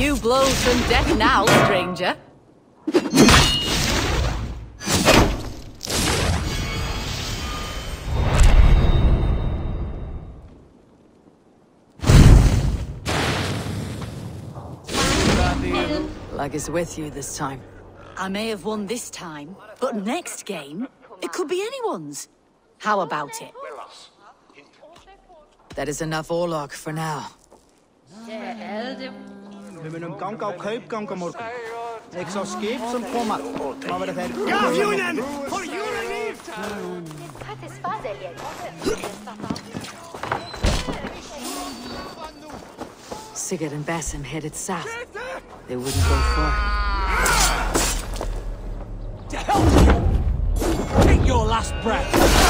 few blows from death now, stranger. Luck is with you this time. I may have won this time, but next game, it could be anyone's. How about it? That is enough Orlog for now. We moeten een kank op Kuipkanken morgen. Ik zal skip some format. Maar we dat hebben. Ja, Junen! Voor Junen liefde! Sigurd and Basim headed south. They wouldn't go far. To help you! Take your last breath!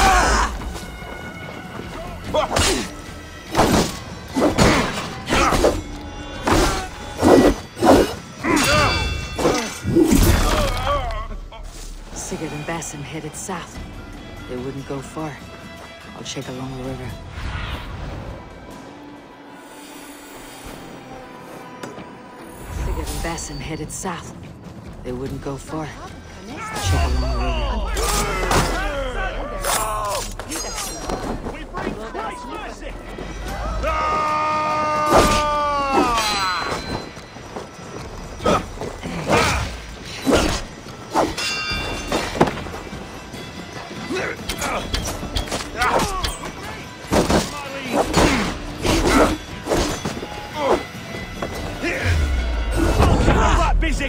Sigurd and Basim headed south. They wouldn't go far. I'll check along the river. Sigurd and Basim headed south. They wouldn't go far. I'll check along the river. Busy!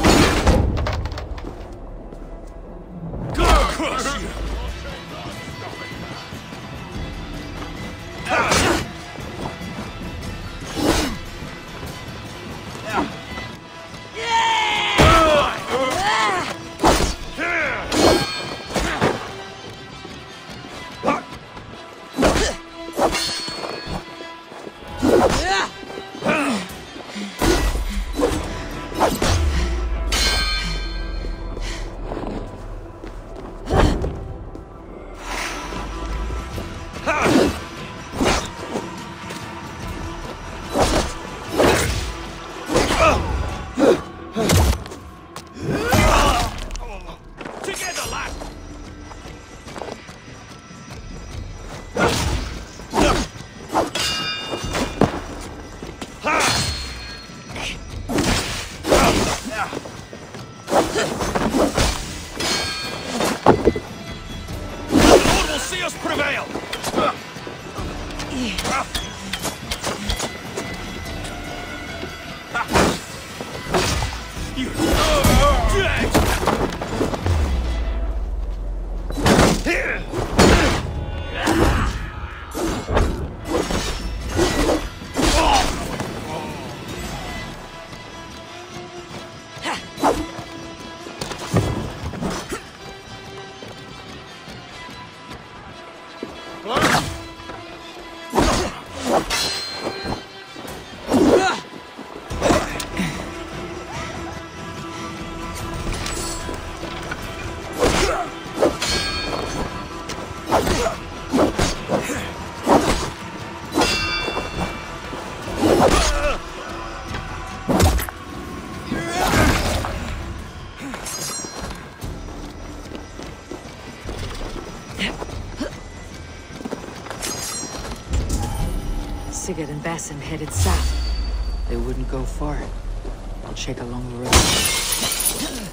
Sigurd and Basim headed south. They wouldn't go far. I'll check along the river.